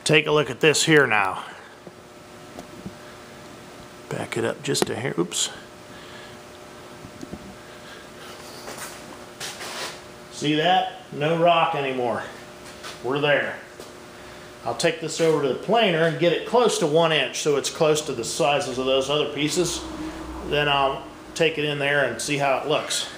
Take a look at this here now. Back it up just a hair. Oops. See that? No rock anymore. We're there. I'll take this over to the planer and get it close to 1 inch so it's close to the sizes of those other pieces. Then I'll take it in there and see how it looks.